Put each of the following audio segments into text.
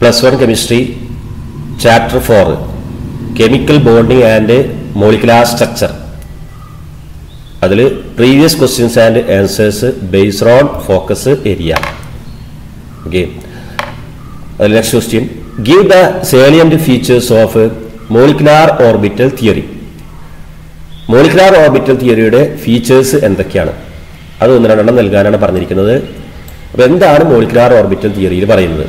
+1 chemistry chapter 4 chemical bonding and molecular structure. Adile previous questions and answers based on focus area. Okay. Next question. Give the salient features of molecular orbital theory. Molecular orbital theory features എന്തൊക്കെയാണ്? അത് ഒന്ന് രണ്ടെണ്ണം നൽകാനാണ് പറഞ്ഞിരിക്കുന്നത്. അപ്പോൾ എന്താണ് molecular orbital theory യിൽ പറയുന്നത്?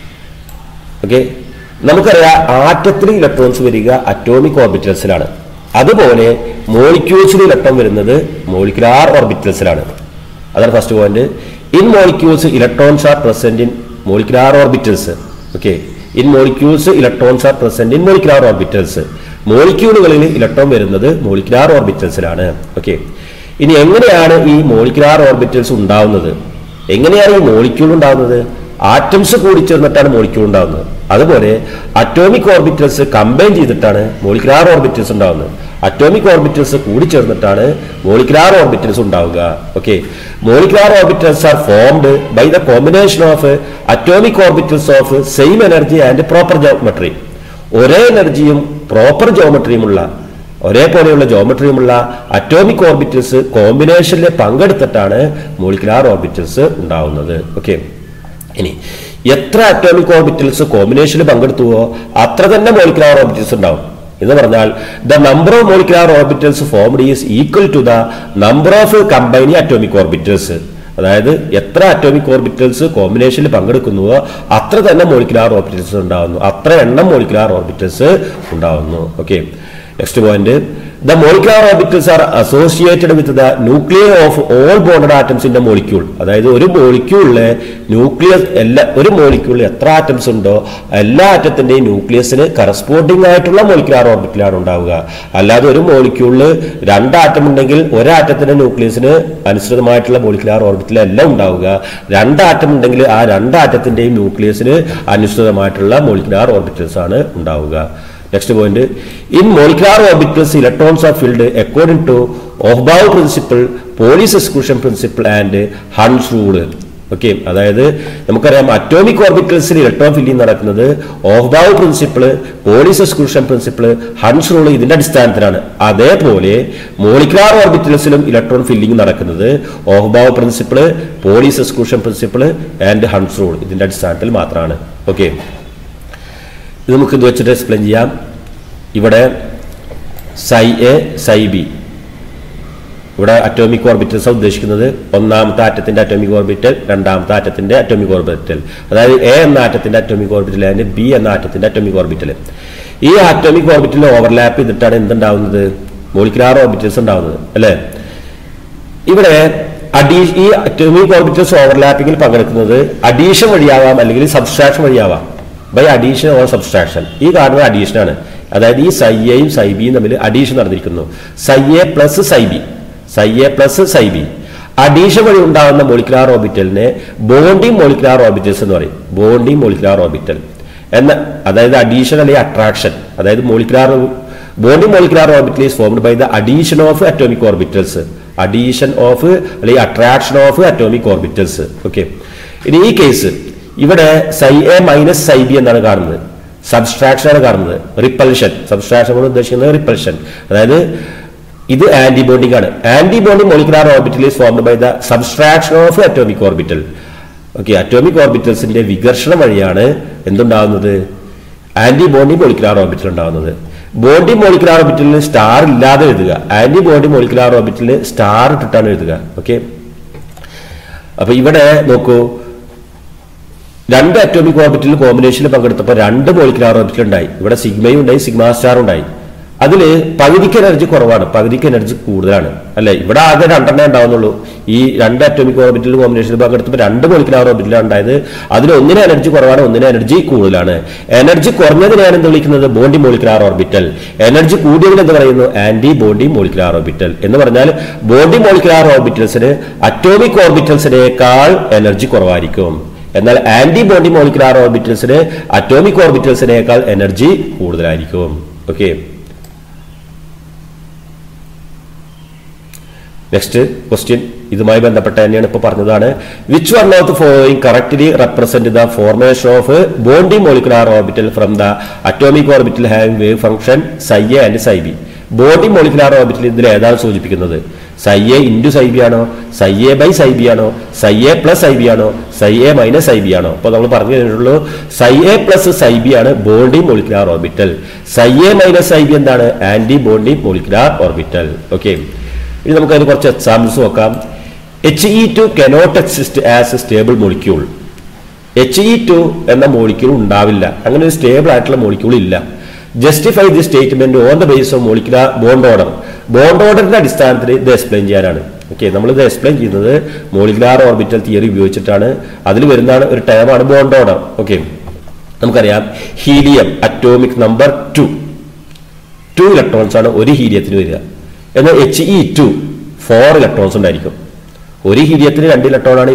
ഓക്കേ, നമുക്കറിയാം ആറ്റത്തിൽ ഇലക്ട്രോൺസ് വരിക അറ്റോമിക് ഓർബിറ്റൽസിലാണ്. അതുപോലെ മോളിക്യൂൾസിൽ ഇലക്ട്രോൺ വരുന്നത് മോളിക്കുലാർ ഓർബിറ്റൽസിലാണ്. അതാണ് first point. In molecules electrons are present in molecular orbitals. Okay, in molecules electrons are present in molecular orbitals. മോളിക്യൂളുകളിൽ ഇലക്ട്രോൺ വരുന്നത് മോളിക്കുലാർ ഓർബിറ്റൽസിലാണ്. ഓക്കെ, ഇനി എങ്ങനെയാണ് ഈ മോളിക്കുലാർ ഓർബിറ്റൽസ് ഉണ്ടാവുന്നത്? എങ്ങനെയാണ് ഈ മോളിക്യൂൾ ഉണ്ടാവുന്നത്? ആറ്റംസ് കൂടിച്ചേർന്നിട്ടാണ് മോളിക്യൂൾ ഉണ്ടാവുന്നത്. അതുപോലെ അറ്റോമിക് ഓർബിറ്റൽസ് കമ്പൈൻ ചെയ്തിട്ടാണ് മോളിക്കുലാർ ഓർബിറ്റൽസ് ഉണ്ടാവുന്നത്. അറ്റോമിക് ഓർബിറ്റൽസ് കൂടിച്ചേർന്നിട്ടാണ് മോളിക്കുലാർ ഓർബിറ്റൽസ് ഉണ്ടാവുക. Okay, molecular orbitals are formed by the combination of atomic orbitals of same energy and proper geometry. ഒരേ എനർജിയും പ്രോപ്പർ ജോമെട്രിയുമുള്ള ഒരേപോലെയുള്ള ജോമെട്രിയുമുള്ള അറ്റോമിക് ഓർബിറ്റൽസ് കോമ്പിനേഷനിൽ പങ്കെടുത്തിട്ടാണ് മോളിക്കുലാർ ഓർബിറ്റൽസ് ഉണ്ടാവുന്നത്. ഓക്കെ, ഇനി എത്ര അറ്റോമിക് ഓർബിറ്റൽസ് കോമ്പിനേഷനിൽ പങ്കെടുത്തുവോ അത്ര തന്നെ മോളിക്കുലാർ ഓർബിറ്റൽസ് ഉണ്ടാവും. എന്ന് പറഞ്ഞാൽ the number of molecular orbitals formed is equal to the number of combining atomic orbitals. അതായത് എത്ര അറ്റോമിക് ഓർബിറ്റൽസ് കോമ്പിനേഷനിൽ പങ്കെടുക്കുന്നുവോ അത്ര തന്നെ മോളിക്കുലാർ ഓർബിറ്റൽസ് ഉണ്ടാവുന്നു, അത്ര എണ്ണം മോളിക്കുലാർ ഓർബിറ്റൽസ് ഉണ്ടാവുന്നു. Okay, next point. The molecular orbitals are associated with the nuclei of all bonded atoms in the molecule. അതായത് ഒരു മോളിക്യൂളിലെ ന്യൂക്ലിയസ് ഒരു മോളിക്യൂളിൽ എത്ര ആറ്റംസ് ഉണ്ടോ എല്ലാ ആറ്റത്തിന്റെയും ന്യൂക്ലിയസിന് കറസ്പോണ്ടിങ് ആയിട്ടുള്ള മോളിക്കുലാർ ഓർബിറ്റലാണ് ഉണ്ടാവുക. അല്ലാതെ ഒരു മോളിക്യൂളിൽ രണ്ട് ആറ്റം ഉണ്ടെങ്കിൽ ഒരാറ്റത്തിന്റെ ന്യൂക്ലിയസിന് അനുസൃതമായിട്ടുള്ള മോളിക്കുലാർ ഓർബിറ്റൽ അല്ല ഉണ്ടാവുക. രണ്ട് ആറ്റം ഉണ്ടെങ്കിൽ ആ രണ്ട് ആറ്റത്തിന്റെയും ന്യൂക്ലിയസിന് അനുസൃതമായിട്ടുള്ള മോളിക്കുലാർ ഓർബിറ്റൽസ് ആണ് ഉണ്ടാവുക. Next point. In molecular orbitals, electrons are filled according to Aufbau principle, Pauli's exclusion principle and Hund's rule. Okay, അതായത് നമുക്കറിയാം അറ്റോമിക് ഓർബിറ്റൽസിൽ ഇലക്ട്രോൺ ഫില്ലിംഗ് നടക്കുന്നത് aufbau principle, Pauli's exclusion principle, Hund's rule ഇതിന്റെ അടിസ്ഥാനത്തിലാണ്. അതേപോലെ മോളിക്കുലാർ ഓർബിറ്റൽസിലും ഇലക്ട്രോൺ ഫില്ലിംഗ് നടക്കുന്നത് aufbau principle, Pauli's exclusion principle and Hund's rule ഇതിന്റെ അടിസ്ഥാനത്തിൽ മാത്രമാണ്. ഓക്കെ, ഇത് നമുക്ക് ഇത് വെച്ചിട്ട് എക്സ്പ്ലെയിൻ ചെയ്യാം. ഇവിടെ സൈ എ സൈ ബി, ഇവിടെ അറ്റോമിക് ഓർബിറ്റൽസ് ഉദ്ദേശിക്കുന്നത് ഒന്നാമത്തെ ആറ്റത്തിന്റെ അറ്റോമിക് ഓർബിറ്റൽ, രണ്ടാമത്തെ ആറ്റത്തിന്റെ അറ്റോമിക് ഓർബിറ്റൽ. അതായത് എ എന്ന ആറ്റത്തിന്റെ അറ്റോമിക് ഓർബിറ്റൽ ആൻഡ് ബി എന്ന ആറ്റത്തിന്റെ അറ്റോമിക് ഓർബിറ്റൽ. ഈ അറ്റോമിക് ഓർബിറ്റൽ ഓവർലാപ്പ് ചെയ്തിട്ടാണ് എന്തുണ്ടാവുന്നത്? മോളിക്കുലാർ ഓർബിറ്റൽസ് ഉണ്ടാവുന്നത് അല്ലേ? ഇവിടെ ഈ അറ്റോമിക് ഓർബിറ്റൽസ് ഓവർലാപ്പിംഗിൽ പങ്കെടുക്കുന്നത് അഡീഷൻ വഴിയാവാം അല്ലെങ്കിൽ സബ്സ്ട്രാക്ഷൻ വഴിയാവാം. By addition or subtraction. ഈ കാണുന്നത് അഡീഷൻ ആണ്. അതായത് ഈ സൈ എയും സൈ ബിയും തമ്മിൽ അഡീഷൻ നടന്നിരിക്കുന്നു. Psi A plus psi B, psi A plus psi B. Addition വഴി ഉണ്ടാകുന്ന മോളിക്കുലാർ ഓർബിറ്റലിനെ ബോണ്ടിങ് മോളിക്കുലാർ ഓർബിറ്റൽസ് എന്ന് പറയും. ബോണ്ടിങ് മോളിക്കുലാർ ഓർബിറ്റൽ എന്ന അതായത് അഡീഷൻ അല്ലെങ്കിൽ അട്രാക്ഷൻ. അതായത് bonding molecular orbital is formed by the addition of atomic orbitals. Addition of അല്ലെങ്കിൽ attraction of atomic orbitals. Okay, ഇനി ഈ കേസ് ഇവിടെ psi A minus psi B എന്നാണ് കാണുന്നത്. സബ്സ്ട്രാക്ഷൻ ആണ് കാണുന്നത്. റിപ്പൽഷൻ, സബ്സ്ട്രാക്ഷൻ കൊണ്ട് ഉദ്ദേശിക്കുന്നത് റിപ്പൽഷൻ. അതായത് ഇത് ആന്റിബോണ്ടിങ് ആണ്. Antibonding molecular orbital is formed by the subtraction of atomic orbital. Okay, atomic ഓർബിറ്റൽസിന്റെ വികർഷണം വഴിയാണ് എന്തുണ്ടാവുന്നത്? ആന്റിബോണ്ടിങ് മോളിക്കുലാർ ഓർബിറ്റൽ ഉണ്ടാവുന്നത്. ബോണ്ടി മോളിക്കുലാർ ഓർബിറ്റലിന് സ്റ്റാർ ഇല്ലാതെ എഴുതുക, ആന്റിബോണ്ടി മോളിക്കുലാർ ഓർബിറ്റലിന് സ്റ്റാർ ഇട്ടിട്ടാണ് എഴുതുക. ഓക്കെ, അപ്പൊ ഇവിടെ നോക്കൂ, രണ്ട് അറ്റോമിക് ഓർബിറ്റൽ കോമ്പിനേഷനിൽ പങ്കെടുത്തപ്പോൾ രണ്ട് മോളിക്കുലാർ ഓർബിറ്റൽ ഉണ്ടായി. ഇവിടെ സിഗ്മയും ഉണ്ടായി, സിഗ്മ സ്റ്റാർ ഉണ്ടായി. അതിൽ പകുതിക്ക് എനർജി കുറവാണ്, പകുതിക്ക് എനർജി കൂടുതലാണ് അല്ലെ? ഇവിടെ ആകെ രണ്ടെണ്ണേ ഉണ്ടാവുന്നുള്ളൂ. ഈ രണ്ട് അറ്റോമിക് ഓർബിറ്റൽ കോമ്പിനേഷനിൽ പങ്കെടുത്തപ്പോൾ രണ്ട് മോളിക്കുലാർ ഓർബിറ്റലാണ് ഉണ്ടായത്. അതിൽ ഒന്നിന് എനർജി കുറവാണ്, ഒന്നിന് എനർജി കൂടുതലാണ്. എനർജി കുറഞ്ഞതിനെയാണ് എന്ത് വിളിക്കുന്നത്? Bonding molecular orbital. എനർജി കൂടിയതിന് എന്ത് പറയുന്നു? Antibonding molecular orbital. എന്ന് പറഞ്ഞാൽ ബോണ്ടി മോളിക്കുലാർ ഓർബിറ്റൽസിന് അറ്റോമിക് ഓർബിറ്റൽസിനേക്കാൾ എനർജി കുറവായിരിക്കും. എന്നാൽ ആന്റി ബോണ്ടി മോളിക്കുലാർ ഓർബിറ്റൽസിന് അറ്റോമിക് ഓർബിറ്റൽസിനേക്കാൾ എനർജി കൂടുതലായിരിക്കും. Okay, next question. ഇതുമായി ബന്ധപ്പെട്ട തന്നെയാണ് ഇപ്പോൾ പറഞ്ഞതാണ്. Which one of the following correctly represent the formation of bonding molecular orbital from the atomic orbital having wave function psi a and psi b. Bonding molecular orbital ഇതിൽ ഏതാണ് സൂചിപ്പിക്കുന്നത്? psi a into psi b ആണോ, psi a by psi b ആണോ, psi a plus psi b ആണോ, psi a minus psi b ആണോ? അപ്പോൾ നമ്മൾ പറഞ്ഞു കഴിഞ്ഞിട്ടുള്ളൂ psi a plus psi b ആണ് bonding molecular orbital. psi a minus psi b എന്താണ്? Antibonding molecular orbital. Okay, ഇനി നമുക്ക് അതിന് കുറച്ച് എക്സാമ്പിൾസ് നോക്കാം. He2 cannot exist as a stable molecule. He2 എന്ന മോളിക്യൂൾ ഉണ്ടാവില്ല, അങ്ങനെ ഒരു സ്റ്റേബിൾ ആയിട്ടുള്ള മോളിക്യൂൾ ഇല്ല. Justify the statement on the base of molecular bond order. Bond ഓർഡറിന്റെ അടിസ്ഥാനത്തിൽ ഇത് എക്സ്പ്ലെയിൻ ചെയ്യാനാണ്. ഓക്കെ, നമ്മളിത് എക്സ്പ്ലെയിൻ ചെയ്യുന്നത് മോളിക്കുലാർ ഓർബിറ്റൽ തിയറി ഉപയോഗിച്ചിട്ടാണ്. അതിൽ വരുന്നതാണ് ഒരു ടേമാണ് ബോണ്ട് ഓർഡർ. ഓക്കെ, നമുക്കറിയാം ഹീലിയം അറ്റോമിക് നമ്പർ 2 ഇലക്ട്രോൺസ് ആണ് ഒരു ഹീലിയത്തിന് വരിക. എന്നാൽ He2 4 ഇലക്ട്രോൺസ് ഉണ്ടായിരിക്കും. ഒരു ഹീലിയത്തിന് 2 ഇലക്ട്രോൺ ആണ്.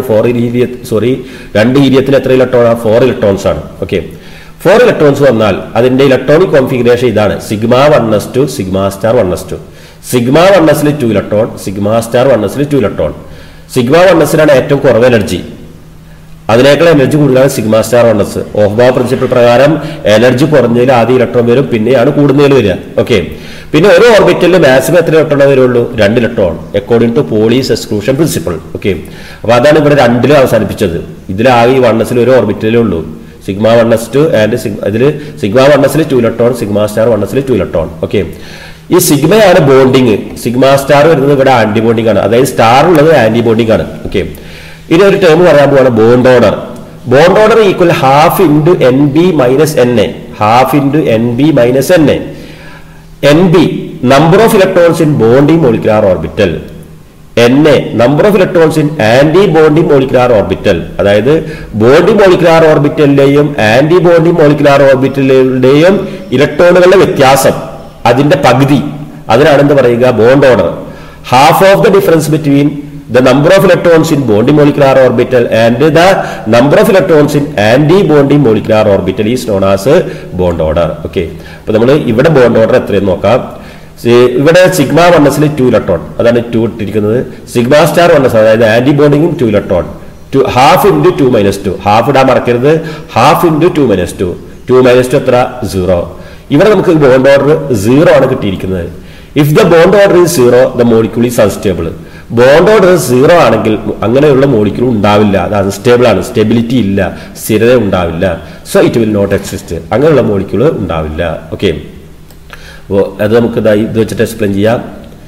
2 ഹീലിയത്തിന് എത്ര ഇലക്ട്രോൺ ആണ്? 4 ഇലക്ട്രോൺസ് ആണ്. ഓക്കെ, 4 ഇലക്ട്രോൺസ് വന്നാൽ അതിന്റെ ഇലക്ട്രോണിക് കോൺഫിഗറേഷൻ ഇതാണ്: sigma 1s2 sigma star 1s2. Sigma 1sൽ 2 ഇലക്ട്രോൺ, സിഗ്മ സ്റ്റാർ 1sൽ 2 ഇലക്ട്രോൺ. സിഗ്മ 1sലാണ് ഏറ്റവും കുറവ് എനർജി, അതിനേക്കാൾ എനർജി കൂടുതലാണ് sigma star 1s. Aufbau principle പ്രകാരം എനർജി കുറഞ്ഞതിൽ ആദ്യം ഇലക്ട്രോൺ വരും, പിന്നെയാണ് കൂടുന്നതിൽ വരിക. ഓക്കെ, പിന്നെ ഒരു ഓർബിറ്റലിൽ മാക്സിമം എത്ര ഇലക്ട്രോൺ വരുള്ളൂ? 2 electron, according to Pauli's exclusion principle. Okay, അപ്പൊ അതാണ് ഇവിടെ 2 അവസാനിപ്പിച്ചത്. ഇതിലാകെ ഈ 1sൽ ഒരു ഓർബിറ്റലേ ഉള്ളൂ, സിഗ്മ 1s2 ആൻഡ് ഇതിൽ സിഗ്മ 1sൽ 2 ഇലക്ട്രോൺ, സിഗ്മ സ്റ്റാർ 1sൽ 2 ഇലക്ട്രോൺ. ഓക്കെ, ഈ സിഗ്മയാണ് ബോണ്ടിങ്, സിഗ്മ സ്റ്റാർ വരുന്നത് ഇവിടെ ആന്റി ബോണ്ടിങ് ആണ്, അതായത് സ്റ്റാർ ഉള്ളത് ആന്റി ബോണ്ടിങ് ആണ്. ഓക്കെ, ഇനി ഒരു ടേം പറയാൻ പോവാണ് bond order. Bond order equal half into NB minus NA. Half into NB minus NA. NB number of electrons in bonding molecular orbital, NA number of electrons in antibonding molecular orbital. അതായത് bonding molecular ഓർബിറ്റലിന്റെയും antibonding molecular ഓർബിറ്റലിന്റെയും ഇലക്ട്രോണുകളുടെ വ്യത്യാസം, അതിന്റെ പകുതി, അതിനാണ് എന്ത് പറയുക? Bond order. Half of the difference between the number of electrons in bonding molecular orbital and the number of electrons in anti-bonding molecular orbital is known as bond order. Okay, അപ്പോൾ നമ്മൾ ഇവിടെ ബോണ്ട് ഓർഡർ എത്രയെന്ന് നോക്കാം. ഇവിടെ sigma 1sൽ 2 electron, അതാണ് 2 ഇട്ടിരിക്കുന്നത്. Sigma star 1s അതായത് ആന്റി ബോണ്ടിങ്ങും 2 electron. Half into 2 minus 2, half ഇടാൻ മറക്കരുത്. ഹാഫ് ഇൻറ്റു 2 മൈനസ് 2, 2 മൈനസ് 2 എത്ര? 0. ഇവിടെ നമുക്ക് ബോണ്ട് ഓർഡർ 0 ആണ് കിട്ടിയിരിക്കുന്നത്. If the bond order is 0 the molecule is unstable. Bond order 0 ആണെങ്കിൽ അങ്ങനെയുള്ള മോളിക്യൂൾ ഉണ്ടാവില്ല, അത് അൺസ്റ്റേബിൾ ആണ്, സ്റ്റെബിലിറ്റി ഇല്ല, സ്ഥിരത ഉണ്ടാവില്ല. So it will not exist, അങ്ങനെയുള്ള മോളിക്യൂൾ ഉണ്ടാവില്ല. ഓക്കെ, അപ്പോൾ അത് നമുക്ക് ഇത് വെച്ചിട്ട് എക്സ്പ്ലെയിൻ ചെയ്യാം.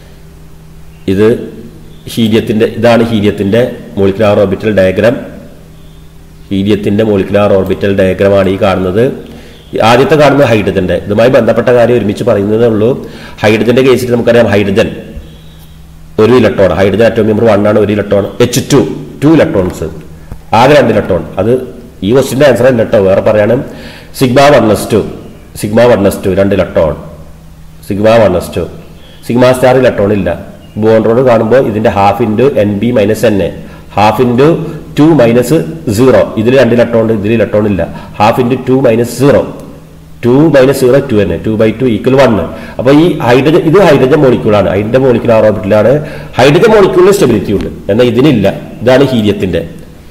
ഇത് ഹീലിയത്തിന്റെ, ഇതാണ് ഹീലിയത്തിന്റെ മോളിക്കുലാർ ഓർബിറ്റൽ ഡയഗ്രാം. ഹീലിയത്തിന്റെ മോളിക്കുലാർ ഓർബിറ്റൽ ഡയഗ്രാമാണ് ഈ കാണുന്നത്. ആദ്യത്തെ കാണുന്നത് ഹൈഡ്രജന്റെ. ഇതുമായി ബന്ധപ്പെട്ട കാര്യം ഒരുമിച്ച് പറയുന്നതേ ഉള്ളൂ. ഹൈഡ്രജന്റെ കേസിൽ നമുക്കറിയാം hydrogen 1 electron, hydrogen atomic number 1 ആണ്, 1 ഇലക്ട്രോൺ. H2 2 ഇലക്ട്രോൺസ്, ആകെ 2 ഇലക്ട്രോൺ. അത് ഈ ക്വസ്റ്റിന്റെ ആൻസർ അല്ല കേട്ടോ, വേറെ പറയാണ്. Sigma 1s2 2 electron, sigma 1s2. Sigma star electron ഇല്ല. ബോണ്ട് ഓർഡർ കാണുമ്പോൾ ഇതിന്റെ half into NB minus NA, half into 2 minus 0. ഇതിൽ 2 ഇലക്ട്രോൺ ഉണ്ട്, ഇതിൽ ഇലക്ട്രോൺ ഇല്ല. ഹാഫ് ഇൻറ്റു 2 മൈനസ് 0, 2 മൈനസ് 0 2 തന്നെ, 2/2 ഈക്വൽ 1. അപ്പോൾ ഈ ഹൈഡ്രജൻ, ഇത് ഹൈഡ്രജൻ മോളിക്യൂളാണ്, അതിന്റെ മോളിക്കുലാർ ഓർബിറ്റലാണ്. ഹൈഡ്രജൻ മോളിക്യൂളിന് സ്റ്റെബിലിറ്റി ഉണ്ട്, എന്നാൽ ഇതിനില്ല. ഇതാണ് ഹീലിയത്തിന്റെ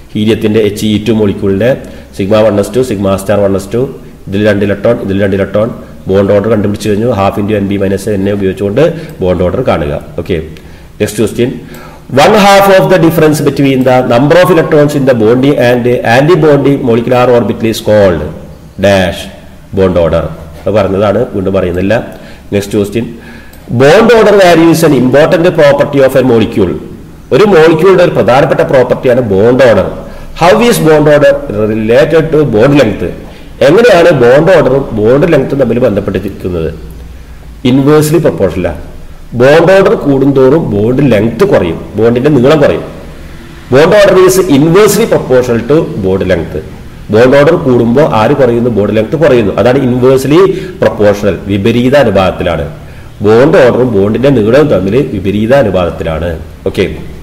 He2 മോളിക്യൂളിന്റെ sigma 1s2 sigma star 1s2. ഇതിൽ 2 ഇലക്ട്രോൺ, ഇതിൽ 2 ഇലക്ട്രോൺ. ബോണ്ട് ഓർഡർ കണ്ടുപിടിച്ച് കഴിഞ്ഞു. Half into NB minus NA ഉപയോഗിച്ചുകൊണ്ട് ബോണ്ട് ഓർഡർ കാണുക. Okay, next question. 1/2 of the difference between the number of electrons in the bonding and anti-bonding molecular orbital is called dash bond order. അത് പറഞ്ഞതാണ്, വീണ്ടും പറയുന്നില്ല. Next question. Bond order value is an important property of a molecule. ഒരു മോളിക്യൂളിന്റെ ഒരു പ്രധാനപ്പെട്ട പ്രോപ്പർട്ടിയാണ് bond order. How is bond order related to bond length? എങ്ങനെയാണ് bond ഓർഡറും ബോണ്ട് ലെങ്ത്തും തമ്മിൽ ബന്ധപ്പെട്ടിരിക്കുന്നത്? ഇൻവേഴ്സ്ലി പ്രൊപ്പോർഷണലാണ്. ബോണ്ട് ഓർഡർ കൂടുന്തോറും ബോണ്ട് ലെങ്ത് കുറയും, ബോണ്ടിന്റെ നീളം കുറയും. Bond order is inversely proportional to bond length. Bond order കൂടുമ്പോൾ ആര് കുറയുന്നു? ബോണ്ട് ലെങ്ത് കുറയുന്നു. അതാണ് ഇൻവേഴ്സ്ലി പ്രൊപ്പോർഷണൽ, വിപരീത അനുപാതത്തിലാണ്. ബോണ്ട് ഓർഡറും ബോണ്ടിന്റെ നീളവും തമ്മിൽ വിപരീത അനുപാതത്തിലാണ്. ഓക്കെ,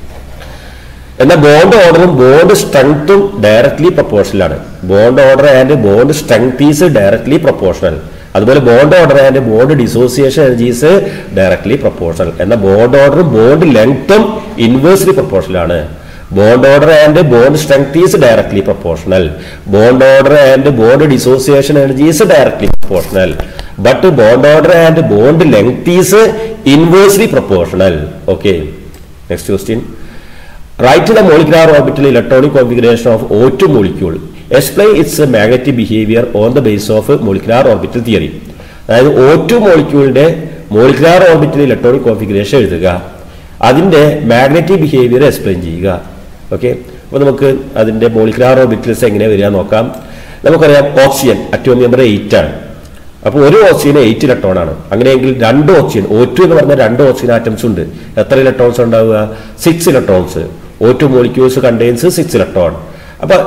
എന്നാൽ ബോണ്ട് ഓർഡറും ബോണ്ട് സ്ട്രെങ്ത്തും ഡയറക്ട്ലി പ്രൊപ്പോർഷണൽ ആണ്. Bond order and bond strength is directly proportional. അതുപോലെ bond order and bond dissociation energies directly proportional. എന്നാൽ ബോണ്ട് ഓർഡറും ബോണ്ട് ലെങ്ത്തും ഇൻവേഴ്സ്ലി പ്രൊപ്പോർഷണൽ ആണ്. Bond order and bond strength is directly proportional. Bond order and bond dissociation energy is directly proportional. But bond order and bond length is inversely proportional. Okay. Next question. Write the molecular orbital electronic configuration of O2 molecule. Explain its magnetic behavior on the basis of molecular orbital theory. അതായത് O2 മോളിക്യൂളിന്റെ molecular orbital electronic configuration എഴുതുക, അതിന്റെ magnetic behaviour explain ചെയ്യുക. Okay, അപ്പോൾ നമുക്ക് അതിന്റെ molecular orbitals എങ്ങനെ വരിക നോക്കാം. നമുക്കറിയാം ഓക്സിജൻ അറ്റോമിക് നമ്പർ 8 ആണ്. അപ്പോൾ ഒരു ഓക്സിജന് 8 ഇലക്ട്രോൺ ആണ്. അങ്ങനെയെങ്കിൽ രണ്ട് ഓക്സിജൻ O2 എന്ന് പറഞ്ഞ രണ്ട് ഓക്സിജൻ ആറ്റംസ് ഉണ്ട്. എത്ര ഇലക്ട്രോൺസ് ഉണ്ടാവുക? 6 electrons. O2 molecules contains 6 electron. അപ്പോൾ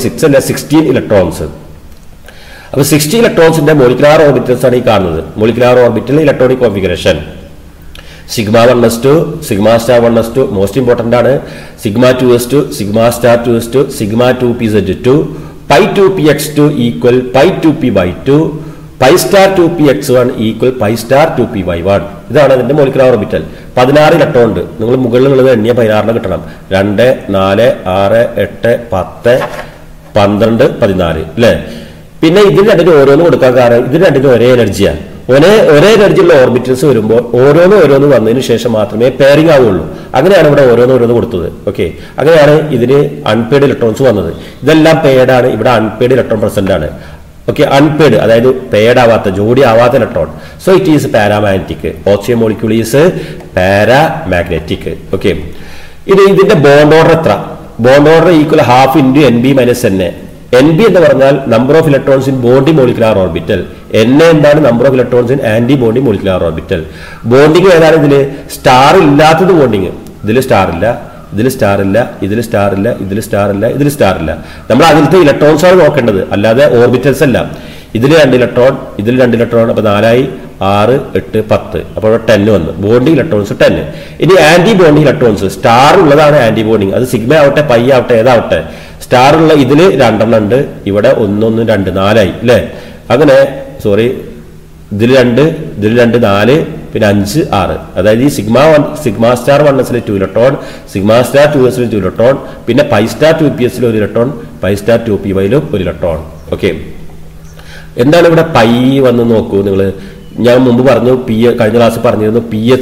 16 ഇലക്ട്രോൺസ്. അപ്പോൾ 60 ഇലക്ട്രോൺസിന്റെ മോളിക്കുലാർ ഓർബിറ്റൽസ് ആണ് ഈ കാണുന്നത്. Molecular orbital electronic configuration sigma 1s2, sigma star 1s2 most important ആണ്. Sigma 2s2, sigma star 2s2, sigma 2pz2, pi 2px2 equal pi 2py2, pi star 2px1 equal pi star 2py1. ഇതാണ് അതിന്റെ molecular orbital. 16 electron ഉണ്ട്. നിങ്ങൾ മുകളിലുള്ളത് എണ്ണിയ 16 കിട്ടണം. 2, 4, 6, 8, 10, 12, 14 അല്ലേ. പിന്നെ ഇതിന് രണ്ടിനും ഓരോന്ന് കൊടുക്കാൻ കാരണം ഇതിന് രണ്ടിനും ഒരേ എനർജിയാണ്. ഒരേ എനർജിയുള്ള ഓർബിറ്റൽസ് വരുമ്പോൾ ഓരോന്ന് വന്നതിന് ശേഷം മാത്രമേ പെയറിംഗ് ആവുള്ളൂ. അങ്ങനെയാണ് ഇവിടെ ഓരോന്ന് കൊടുത്തത്. ഓക്കെ, അങ്ങനെയാണ് ഇതിന് അൺപെയ്ഡ് ഇലക്ട്രോൺസ് വന്നത്. ഇതെല്ലാം പെയ്ഡ് ആണ്. ഇവിടെ അൺപെയ്ഡ് ഇലക്ട്രോൺ പ്രസന്റ് ആണ്. ഓക്കെ, അൺപെയ്ഡ് അതായത് പെയ്ഡ് ആവാത്ത ജോഡി ആവാത്ത ഇലക്ട്രോൺ. So it is paramagnetic. Oxygen molecule is paramagnetic. Okay, ഇനി ഇതിന്റെ ബോണ്ട് ഓർഡർ എത്ര? Bond order equal ½ × NB - NA. NB എന്ന് പറഞ്ഞാൽ number of electrons in bonding molecular orbital. NA എന്താണ്? Number of electrons in antibonding molecular orbital. Bonding ഏതാണ്? ഇതില് star ഇല്ലാത്തത് bonding. ഇതിൽ സ്റ്റാർ ഇല്ല, ഇതിൽ സ്റ്റാർ ഇല്ല, ഇതിൽ സ്റ്റാർ ഇല്ല, ഇതിൽ സ്റ്റാർ ഇല്ല, ഇതിൽ സ്റ്റാർ ഇല്ല. നമ്മൾ അതിലത്തെ ഇലക്ട്രോൺസ് ആണ് നോക്കേണ്ടത്, അല്ലാതെ ഓർബിറ്റൽസ് അല്ല. ഇതിൽ 2 ഇലക്ട്രോൺ, ഇതിൽ 2 ഇലക്ട്രോൺ. അപ്പൊ 4 ആയി, 6, 8, 10. അപ്പോൾ 10 വന്നു. Bonding electrons 10. ഇനി ആന്റി ബോണ്ടി ഇലക്ട്രോൺസ് സ്റ്റാർ ഉള്ളതാണ് ആന്റി ബോണ്ടിങ്. അത് സിഗ്മ ആവട്ടെ, പൈ ആവട്ടെ, ഏതാവട്ടെ. സ്റ്റാർ ഉള്ള ഇതിൽ 2 ഉണ്ട്. ഇവിടെ 1, 1, 2, 4 ആയി അല്ലേ. അങ്ങനെ ഇതിൽ 2, ഇതിൽ 2, 4, പിന്നെ 5, 6. അതായത് ഈ sigma star 1s 2 electron, sigma star 2s 2 electron, പിന്നെ pi star 2ps 1 electron, pi star 2py 1 electron. Okay, എന്താണ് ഇവിടെ പൈ വന്ന് നോക്കൂ നിങ്ങൾ. ഞാൻ മുമ്പ് പറഞ്ഞു, കഴിഞ്ഞ ക്ലാസ് പറഞ്ഞിരുന്നു,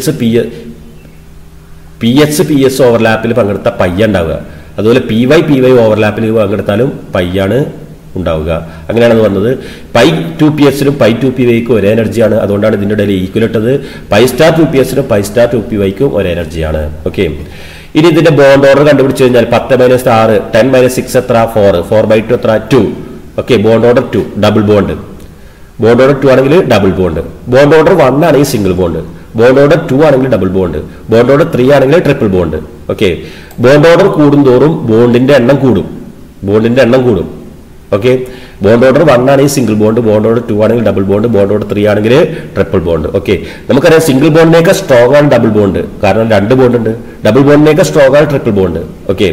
PH ഓവർലാപ്പിൽ പങ്കെടുത്ത പൈ ഉണ്ടാവുക. അതുപോലെ PY ഓവർലാപ്പിൽ പങ്കെടുത്താലും പൈയാണ് ഉണ്ടാവുക. അങ്ങനെയാണ് അത് വന്നത്. പൈ 2psനും പൈ 2pyക്കും ഒരേ എനർജിയാണ്. അതുകൊണ്ടാണ് ഇതിന്റെ ഇടയിൽ ഈക്വൽ ഇട്ടത്. പൈ സ്റ്റാർ 2psനും പൈ സ്റ്റാർ 2pyക്കും ഒരേ എനർജിയാണ്. ഓക്കെ, ഇനി ഇതിന്റെ ബോണ്ട് ഓർഡർ കണ്ടുപിടിച്ചു കഴിഞ്ഞാൽ 10 - 6, 10 - 6 എത്ര? 4/2 എത്ര? 2. Okay, bond order 2, double bond. Bond order 2 ആണെങ്കിൽ ഡബിൾ ബോണ്ട്. ബോണ്ട് ഓർഡർ 1 ആണെങ്കിൽ സിംഗിൾ ബോണ്ട്. ബോണ്ട് ഓർഡർ 2 ആണെങ്കിൽ ഡബിൾ ബോണ്ട്. ബോണ്ട് ഓർഡർ 3 ആണെങ്കിൽ triple bond. Okay, bond order കൂടുന്തോറും ബോണ്ടിന്റെ എണ്ണം കൂടും. ഓക്കെ, ബോണ്ട് ഓർഡർ 1 ആണെങ്കിൽ സിംഗിൾ ബോണ്ട്, ബോണ്ട് ഓർഡർ 2 ആണെങ്കിൽ ഡബിൾ ബോണ്ട്, ബോണ്ട് ഓർഡർ 3 ആണെങ്കിൽ ട്രിപ്പിൾ ബോണ്ട്. ഓക്കെ, നമുക്കറിയാം സിംഗിൾ ബോണ്ടിനേക്കാൾ സ്ട്രോങ് ആണ് ഡബിൾ ബോണ്ട്. കാരണം 2 ബോണ്ട് ഉണ്ട്. ഡബിൾ ബോണ്ടിനേക്കാൾ സ്ട്രോങ് ആണ് triple bond. Okay,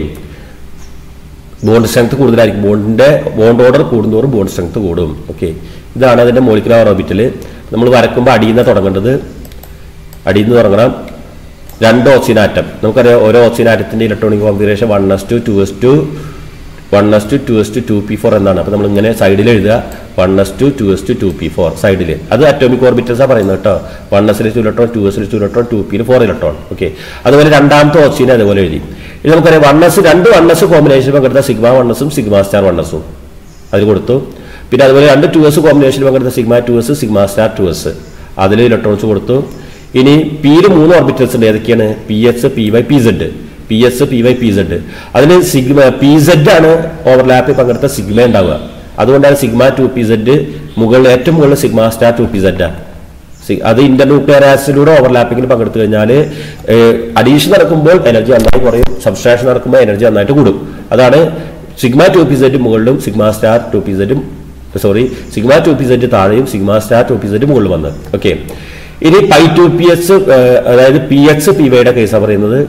bond strength കൂടുതലായിരിക്കും. ബോണ്ട് ഓർഡർ കൂടുന്തോറും ബോണ്ട് സ്ട്രെങ്ത് കൂടും. ഓക്കെ, ഇതാണ് അതിന്റെ മോളിക്കുലാർ ഓർബിറ്റൽ. നമ്മൾ വരക്കുമ്പോൾ അടിയിൽ നിന്ന് തുടങ്ങേണ്ടത്. അടിയിൽ നിന്ന് തുടങ്ങണം. 2 ഓക്സിജൻ ആറ്റം. നമുക്കറിയാം ഓരോ oxygen ആറ്റത്തിന്റെ electronic configuration 1s2, 2s2, 1s2, 2s2, 2p4 എന്നാണ്. അപ്പൊ നമ്മൾ ഇങ്ങനെ സൈഡിൽ എഴുതുക 1s2, 2s2, 2p4 സൈഡിൽ. അത് അറ്റോമിക് ഓർബിറ്റൽസാണ് പറയുന്നത് കേട്ടോ. 1s 2 electron, 2s 2 electron, 2p 4 electron. Okay, അതുപോലെ രണ്ടാമത്തെ ഓക്സിജൻ അതുപോലെ എഴുതി. ഇത് നമുക്കറിയാം 2 1s കോമ്പിനേഷൻ പങ്കെടുത്ത സിഗ്മ 1sഉം സിഗ്മ സ്റ്റാർ 1sഉം അതിൽ കൊടുത്തു. പിന്നെ അതുപോലെ 2 2s കോമ്പിനേഷൻ പങ്കെടുത്ത sigma 2s, sigma star 2s അതിൽ ഇലക്ട്രോൺസ് കൊടുത്തു. ഇനി പിയിൽ 3 ഓർബിറ്റൽസ് ഉണ്ട്. ഏതൊക്കെയാണ്? PH, PY, PZ. PS, PY, PZ. അതിന് സിഗ്മ PZ ആണ് ഓവർലാപ്പിൽ പങ്കെടുത്ത സിഗ്മ ഉണ്ടാവുക. അതുകൊണ്ടാണ് സിഗ്മ 2pz ഏറ്റവും മുകളിൽ സിഗ്മ സ്റ്റാർ 2pz. അത് ഇന്റർന്യൂക്ലിയർ ആസിഡിലൂടെ ഓവർലാപ്പിംഗിൽ പങ്കെടുത്തു കഴിഞ്ഞാൽ അഡീഷൻ നടക്കുമ്പോൾ എനർജി നന്നായി കുറയും, സബ്സ്ട്രാക്ഷൻ നടക്കുമ്പോൾ എനർജി നന്നായിട്ട് കൂടും. അതാണ് സിഗ്മ 2pz മുകളിലും sigma star 2pz sigma 2pz താഴെയും സിഗ്മ സ്റ്റാർ 2pz മുകളിൽ വന്നത്. ഓക്കെ, ഇനി പൈ 2ps അതായത് PH PY കേസാണ് പറയുന്നത്.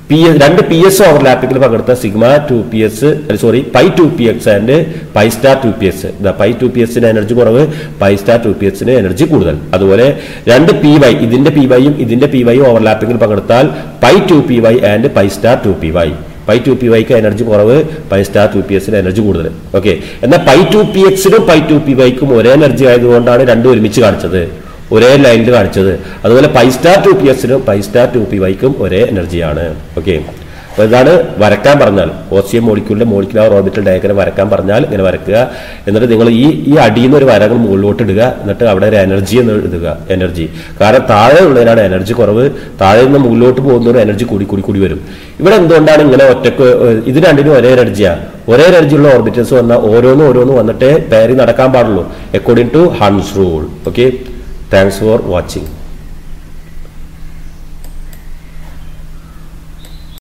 രണ്ട് പി എസ് ഓവർലാപ്പിംഗിൽ പങ്കെടുത്ത sigma 2ps pi 2px and pi star 2ps. Pi 2psന് എനർജി കുറവ്, പൈ സ്റ്റാർ 2psന് എനർജി കൂടുതൽ. അതുപോലെ രണ്ട് പി വൈ, ഇതിന്റെ പി വൈയും ഇതിന്റെ പി വൈയും ഓവർലാപ്പിംഗിൽ പങ്കെടുത്താൽ pi 2py and pi star 2py. Pi 2pyക്ക് എനർജി കുറവ്, പൈ സ്റ്റാർ 2psന് എനർജി കൂടുതൽ. ഓക്കെ, എന്നാൽ പൈ 2pxനും പൈ 2pyക്കും ഒരേ എനർജി ആയതുകൊണ്ടാണ് രണ്ടും ഒരുമിച്ച് കാണിച്ചത്, ഒരേ ലൈനിൽ കാണിച്ചത്. അതുപോലെ പൈ സ്റ്റാർ 2psനും പൈ സ്റ്റാർ 2pyക്കും ഒരേ എനർജിയാണ്. ഓക്കെ, അപ്പോൾ ഇതാണ് വരക്കാൻ പറഞ്ഞാൽ ഓസിയം മോളിക്യൂളിന്റെ മോളിക്കുലാർ ഓർബിറ്റൽ ഡയഗ്രം വരക്കാൻ പറഞ്ഞാൽ ഇങ്ങനെ വരക്കുക. എന്നിട്ട് നിങ്ങൾ ഈ അടിയിൽ നിന്ന് ഒരു വരകൾ മുകളിലോട്ട് ഇടുക. എന്നിട്ട് അവിടെ ഒരു എനർജി എന്ന് എഴുതുക. എനർജി, കാരണം താഴെ ഉള്ളതിനാണ് എനർജി കുറവ്, താഴെ നിന്ന് മുകളിലോട്ട് പോകുന്നവരും എനർജി കൂടി വരും. ഇവിടെ എന്തുകൊണ്ടാണ് ഇങ്ങനെ ഒറ്റക്ക് ഇത് രണ്ടിനും ഒരേ എനർജിയാണ്? ഒരേ എനർജിയുള്ള ഓർബിറ്റൽസ് വന്നാൽ ഓരോന്ന് വന്നിട്ടേ പേരി നടക്കാൻ പാടുള്ളൂ, according to Hund's rule. Okay, thanks for watching.